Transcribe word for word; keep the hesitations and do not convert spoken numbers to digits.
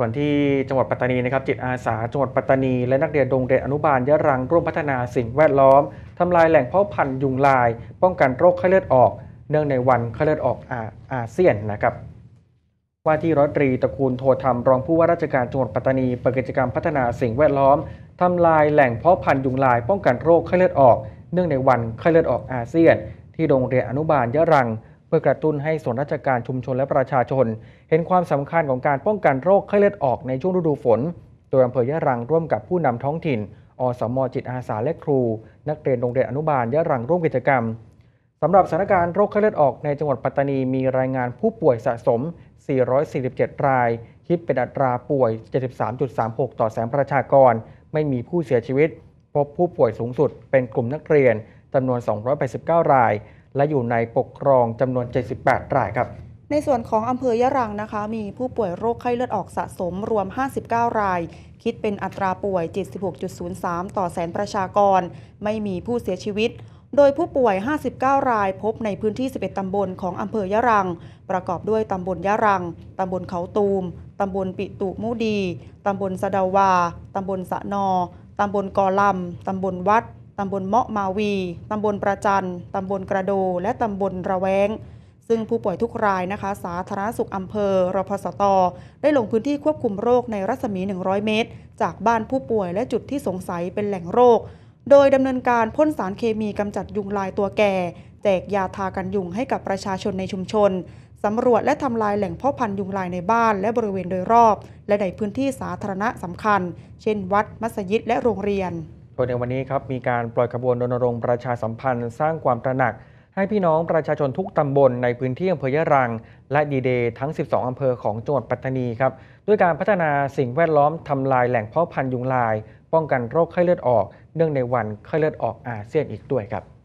ส่วนที่จังหวัดปัตตานีนะครับจิตอาสาจังหวัดปัตตานีและนักเรียนโรงเรียนอนุบาลยะรังร่วมพัฒนาสิ่งแวดล้อมทำลายแหล่งเพาะพันธุ์ยุงลายป้องกันโรคไข้เลือดออกเนื่องในวันไข้เลือดออกอาอาเซียนนะครับว่าที่ร้อยตรีตระกูลโทธรรมรองผู้ว่าราชการจังหวัดปัตตานีเปิดกิจกรรมพัฒนาสิ่งแวดล้อมทำลายแหล่งเพาะพันธุ์ยุงลายป้องกันโรคไข้เลือดออกเนื่องในวันไข้เลือดออกอาเซียนที่โรงเรียนอนุบาลยะรังเพื่อกระตุ้นให้ส่วนราชการชุมชนและประชาชนเห็นความสำคัญของการป้องกันโรคไข้เลือดออกในช่วงฤดูฝนโดยอำเภอยะรังร่วมกับผู้นำท้องถิ่นอสม.จิตอาสาและครูนักเรียนโรงเรียนอนุบาลยะรังร่วมกิจกรรมสำหรับสถานการณ์โรคไข้เลือดออกในจังหวัดปัตตานีมีรายงานผู้ป่วยสะสมสี่ร้อยสี่สิบเจ็ดรายคิดเป็นอัตราป่วย เจ็ดสิบสามจุดสามหก ต่อแสนประชากรไม่มีผู้เสียชีวิตพบผู้ป่วยสูงสุดเป็นกลุ่มนักเรียนจำนวนสองร้อยแปดสิบเก้ารายและอยู่ในปกครองจำนวนเจ็ดสิบแปดรายครับในส่วนของอำเภอยะรังนะคะมีผู้ป่วยโรคไข้เลือดออกสะสมรวมห้าสิบเก้ารายคิดเป็นอัตราป่วย เจ็ดสิบหกจุดศูนย์สาม ต่อแสนประชากรไม่มีผู้เสียชีวิตโดยผู้ป่วยห้าสิบเก้ารายพบในพื้นที่สิบเอ็ดตำบลของอำเภอยะรังประกอบด้วยตำบลยะรังตำบลเขาตูมตำบลปิตุมุดีตำบลสะเดาวาตำบลสะนอตำบลกอลำตำบลวัดตำบลเมาะมาวีตำบลประจันตำบลกระโดและตำบลระแวงซึ่งผู้ป่วยทุกรายนะคะสาธารณสุขอำเภอรพสตได้ลงพื้นที่ควบคุมโรคในรัศมีหนึ่งร้อยเมตรจากบ้านผู้ป่วยและจุดที่สงสัยเป็นแหล่งโรคโดยดำเนินการพ่นสารเคมีกำจัดยุงลายตัวแก่แจกยาทากันยุงให้กับประชาชนในชุมชนสำรวจและทำลายแหล่งเพาะพันธุ์ยุงลายในบ้านและบริเวณโดยรอบและในพื้นที่สาธารณะสำคัญเช่นวัดมัสยิดและโรงเรียนโดยในวันนี้ครับมีการปล่อยขบวนรณรงค์ประชาสัมพันธ์สร้างความตระหนักให้พี่น้องประชาชนทุกตำบลในพื้นที่อำเภอยะรังและดีเดย์ทั้งสิบสองอำเภอของจังหวัดปัตตานีครับด้วยการพัฒนาสิ่งแวดล้อมทำลายแหล่งเพาะพันธุ์ยุงลายป้องกันโรคไข้เลือดออกเนื่องในวันไข้เลือดออกอาเซียนอีกด้วยครับ